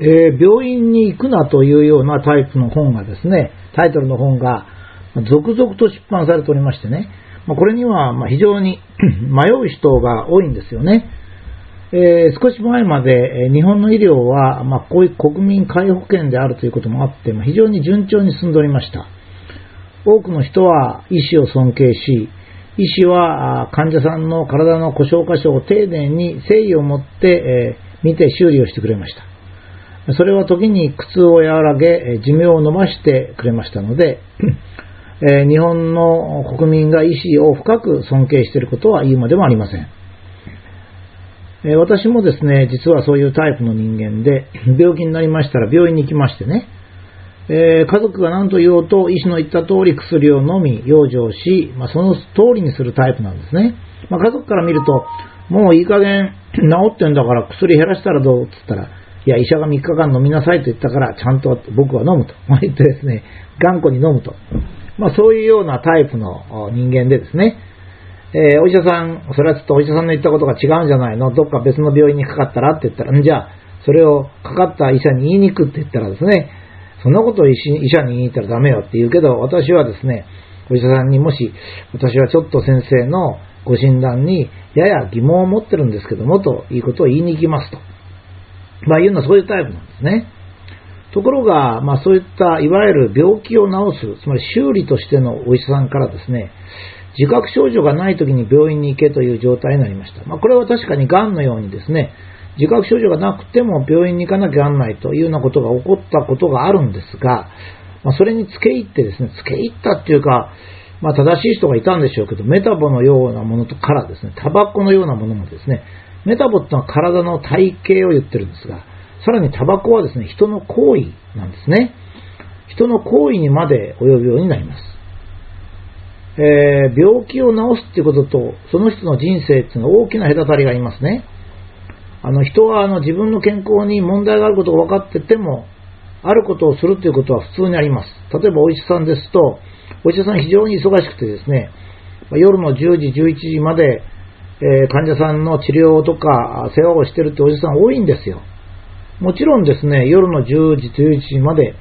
病院に行くなというようなタイプの本がですね、タイトルの本が続々と出版されておりましてね、これには非常に迷う人が多いんですよね。少し前まで日本の医療はこういう国民皆保険であるということもあって非常に順調に進んでおりました。多くの人は医師を尊敬し、医師は患者さんの体の故障箇所を丁寧に誠意を持って見て修理をしてくれました。それは時に苦痛を和らげ寿命を延ばしてくれましたので日本の国民が医師を深く尊敬していることは言うまでもありません。私もですね、実はそういうタイプの人間で、病気になりましたら病院に行きましてね、家族が何と言おうと医師の言った通り薬を飲み養生し、その通りにするタイプなんですね。家族から見るともういい加減治ってんだから薬減らしたらどうって言ったら、いや医者が3日間飲みなさいと言ったからちゃんと僕は飲むと言ってですね、頑固に飲むと、そういうようなタイプの人間でですね、お医者さん、それはちょっとお医者さんの言ったことが違うんじゃないの、どっか別の病院にかかったらって言ったら、じゃあそれをかかった医者に言いに行くって言ったらですね、そんなことを医者に言いに行ったらダメよって言うけど、私はですね、お医者さんにもし私はちょっと先生のご診断にやや疑問を持ってるんですけどもということを言いに行きますと、いうのはそういうタイプなんですね。ところが、そういったいわゆる病気を治す、つまり修理としてのお医者さんからですね、自覚症状がないときに病院に行けという状態になりました。これは確かにがんのようにですね、自覚症状がなくても病院に行かなきゃならないというようなことが起こったことがあるんですが、それに付け入ってですね、付け入ったっていうか、正しい人がいたんでしょうけど、メタボのようなものからですね、タバコのようなものもですね、メタボってのは体の体型を言ってるんですが、さらにタバコはですね、人の行為なんですね。人の行為にまで及ぶようになります。病気を治すっていうことと、その人の人生っていうのは大きな隔たりがありますね。人は自分の健康に問題があることが分かってても、あることをするということは普通にあります。例えばお医者さんですと、お医者さん非常に忙しくてですね、夜の10時、11時まで、患者さんの治療とか世話をしているってお医者さん多いんですよ。もちろんですね、夜の10時、11時まで、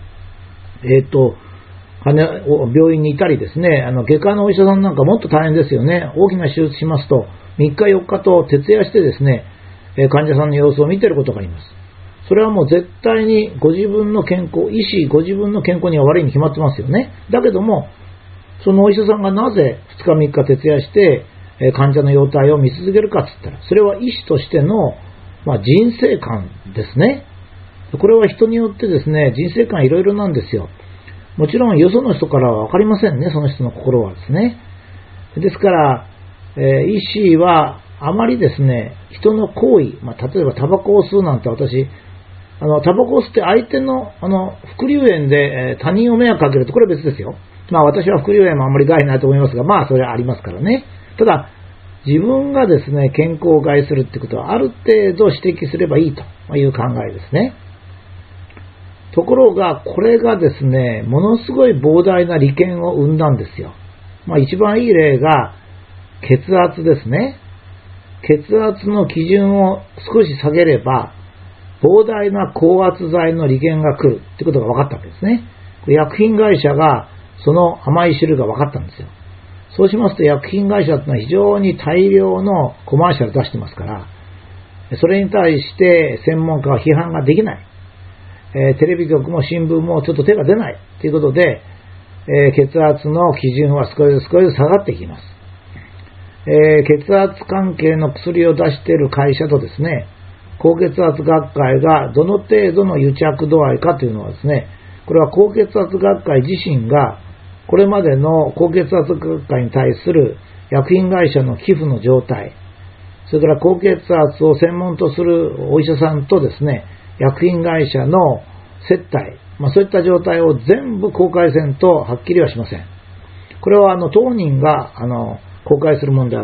病院にいたりですね、外科のお医者さんなんかもっと大変ですよね。大きな手術しますと、3日4日と徹夜してですね、患者さんの様子を見ていることがあります。それはもう絶対にご自分の健康、医師ご自分の健康には悪いに決まってますよね。だけども、そのお医者さんがなぜ2日3日徹夜して、患者の容態を見続けるかって言ったら、それは医師としての、人生観ですね。これは人によってですね、人生観いろいろなんですよ。もちろんよその人からは分かりませんね、その人の心はですね。ですから、医師はあまりですね、人の行為、例えばタバコを吸うなんて私、タバコを吸って相手の、副流煙で、他人を迷惑かけるとこれは別ですよ。私は副流煙もあんまり害ないと思いますが、それはありますからね。ただ、自分がですね、健康を害するってことはある程度指摘すればいいという考えですね。ところが、これがですね、ものすごい膨大な利権を生んだんですよ。一番いい例が、血圧ですね。血圧の基準を少し下げれば、膨大な高圧剤の利権が来るってことが分かったわけですね。薬品会社がその甘い汁が分かったんですよ。そうしますと薬品会社ってのは非常に大量のコマーシャル出してますから、それに対して専門家は批判ができない。テレビ局も新聞もちょっと手が出ないということで、血圧の基準は少しずつ下がってきます。血圧関係の薬を出している会社とですね、高血圧学会がどの程度の癒着度合いかというのはですね、これは高血圧学会自身がこれまでの高血圧学会に対する薬品会社の寄付の状態、それから高血圧を専門とするお医者さんとですね、薬品会社の接待、そういった状態を全部公開せんとはっきりはしません。これは当人が公開するものであって、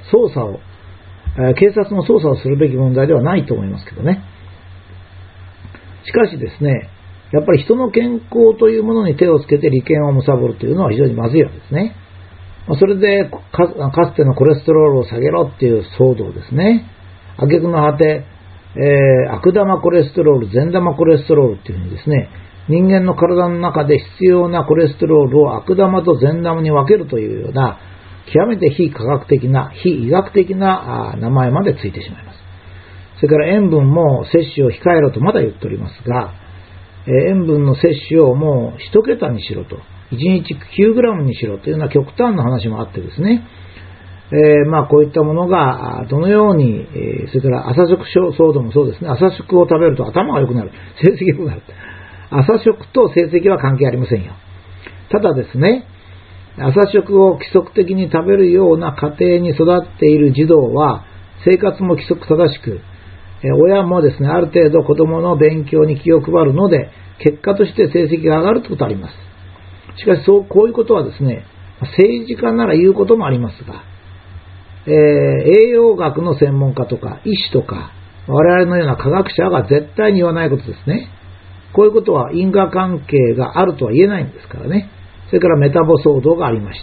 警察の捜査をするべき問題ではないと思いますけどね。しかしですね、やっぱり人の健康というものに手をつけて利権を貪るというのは非常にまずいわけですね。それでかつてのコレステロールを下げろっていう騒動ですね。挙句の果て、 悪玉コレステロール、善玉コレステロールっていうふうにですね、人間の体の中で必要なコレステロールを悪玉と善玉に分けるというような、極めて非科学的な、非医学的な名前までついてしまいます。それから塩分も摂取を控えろとまだ言っておりますが、塩分の摂取をもう1桁にしろと、1日 9g にしろというような極端な話もあってですね、こういったものがどのように、それから朝食騒動もそうですね、朝食を食べると頭が良くなる、成績良くなる。朝食と成績は関係ありませんよ。ただですね、朝食を規則的に食べるような家庭に育っている児童は生活も規則正しく、親もですね、ある程度子供の勉強に気を配るので、結果として成績が上がるということがあります。しかしこういうことはですね、政治家なら言うこともありますが、栄養学の専門家とか医師とか我々のような科学者が絶対に言わないことですね。こういうことは因果関係があるとは言えないんですからね。それからメタボ騒動がありまして、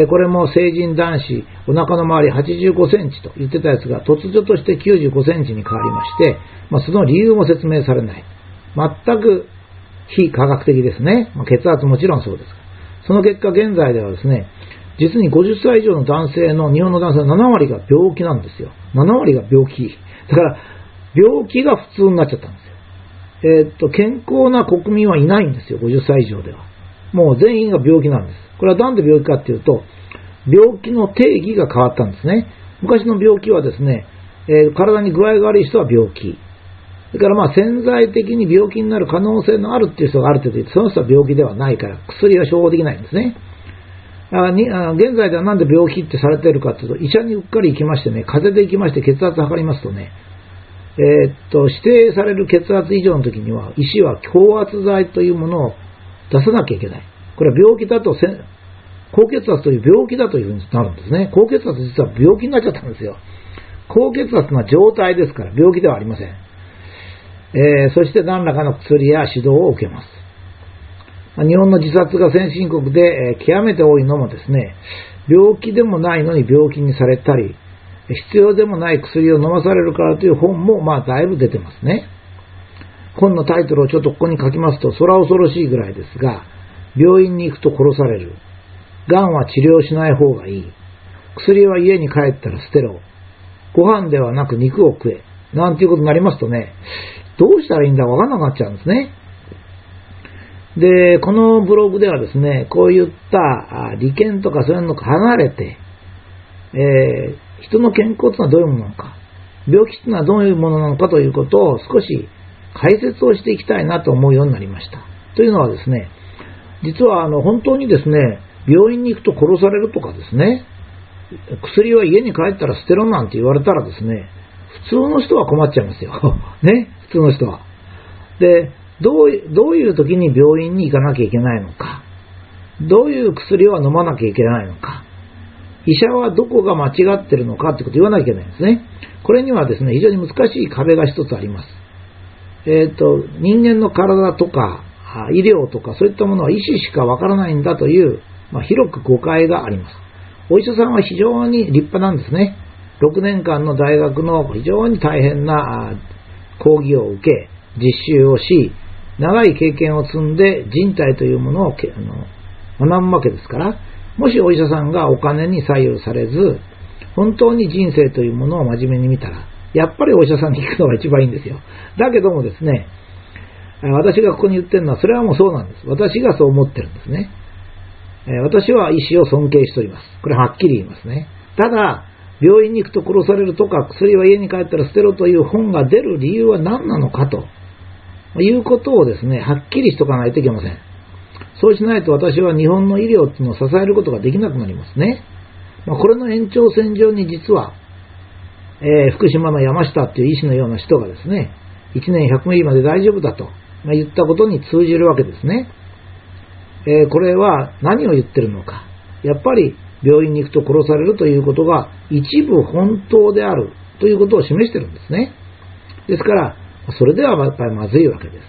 これも成人男子お腹の周り85センチと言ってたやつが突如として95センチに変わりまして、その理由も説明されない。全く非科学的ですね。血圧もちろんそうです。その結果現在ではですね、実に50歳以上の男性の、日本の男性の7割が病気なんですよ。7割が病気。だから病気が普通になっちゃったんですよ。健康な国民はいないんですよ、50歳以上では。もう全員が病気なんです。これはなんで病気かっていうと、病気の定義が変わったんですね。昔の病気はですね、体に具合が悪い人は病気。それから潜在的に病気になる可能性のあるっていう人がある程度いて、その人は病気ではないから薬は処方できないんですね。現在ではなんで病気ってされているかというと、医者にうっかり行きましてね、風邪で行きまして血圧測りますとね、指定される血圧以上の時には医師は強圧剤というものを出さなきゃいけない。これは病気だと、高血圧という病気だというふうになるんですね。高血圧実は病気になっちゃったんですよ。高血圧の状態ですから病気ではありません。そして何らかの薬や指導を受けます。日本の自殺が先進国で極めて多いのもですね、病気でもないのに病気にされたり、必要でもない薬を飲まされるからという本もだいぶ出てますね。本のタイトルをちょっとここに書きますと、そら恐ろしいぐらいですが、病院に行くと殺される。がんは治療しない方がいい。薬は家に帰ったら捨てろ。ご飯ではなく肉を食え。なんていうことになりますとね、どうしたらいいんだかわからなくなっちゃうんですね。で、このブログではですね、こういった利権とかそういうのから離れて、人の健康というのはどういうものなのか、病気というのはどういうものなのかということを少し解説をしていきたいなと思うようになりました。というのはですね、実は本当にですね、病院に行くと殺されるとかですね、薬は家に帰ったら捨てろなんて言われたらですね、普通の人は困っちゃいますよ。ね、普通の人は。で、どういう時に病院に行かなきゃいけないのか、どういう薬は飲まなきゃいけないのか、医者はどこが間違ってるのかってことを言わなきゃいけないんですね。これにはですね、非常に難しい壁が一つあります。人間の体とか医療とかそういったものは医師しかわからないんだという、広く誤解があります。お医者さんは非常に立派なんですね。6年間の大学の非常に大変な講義を受け、実習をし、長い経験を積んで人体というものを学ぶわけですから、もしお医者さんがお金に左右されず、本当に人生というものを真面目に見たら、やっぱりお医者さんに行くのが一番いいんですよ。だけどもですね、私がここに言ってるのは、それはもうそうなんです。私がそう思ってるんですね。私は医師を尊敬しております。これはっきり言いますね。ただ、病院に行くと殺されるとか、薬は家に帰ったら捨てろという本が出る理由は何なのかということをですね、はっきりしとかないといけません。そうしないと私は日本の医療っていうのを支えることができなくなりますね。これの延長線上に実は、福島の山下っていう医師のような人がですね、1年100ミリまで大丈夫だと言ったことに通じるわけですね。これは何を言ってるのか。やっぱり病院に行くと殺されるということが一部本当であるということを示してるんですね。ですから、それではやっぱりまずいわけです。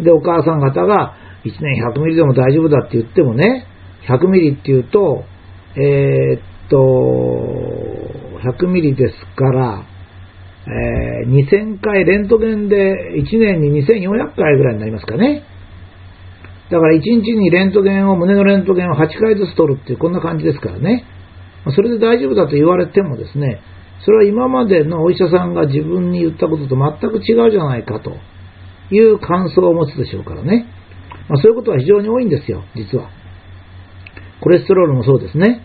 で、お母さん方が1年100ミリでも大丈夫だって言ってもね、100ミリっていうと、100ミリですから、 2000回レントゲンで1年に2400回ぐらいになりますかね。だから1日にレントゲンを、胸のレントゲンを8回ずつ取るっていうこんな感じですからね。それで大丈夫だと言われてもですね、それは今までのお医者さんが自分に言ったことと全く違うじゃないかという感想を持つでしょうからね。そういうことは非常に多いんですよ、実は。コレステロールもそうですね。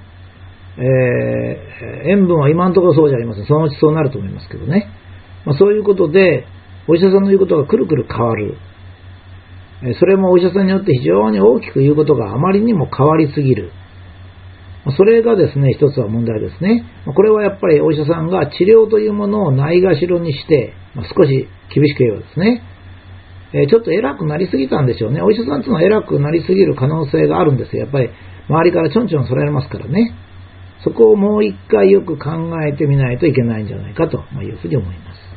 塩分は今のところそうじゃありません。そのうちそうなると思いますけどね。そういうことで、お医者さんの言うことがくるくる変わる。それもお医者さんによって非常に大きく言うことがあまりにも変わりすぎる。それがですね、一つは問題ですね。これはやっぱりお医者さんが治療というものをないがしろにして、少し厳しく言えばですね、ちょっと偉くなりすぎたんでしょうね。お医者さんというのは偉くなりすぎる可能性があるんですよ。やっぱり周りからちょんちょんそられますからね。そこをもう一回よく考えてみないといけないんじゃないかというふうに思います。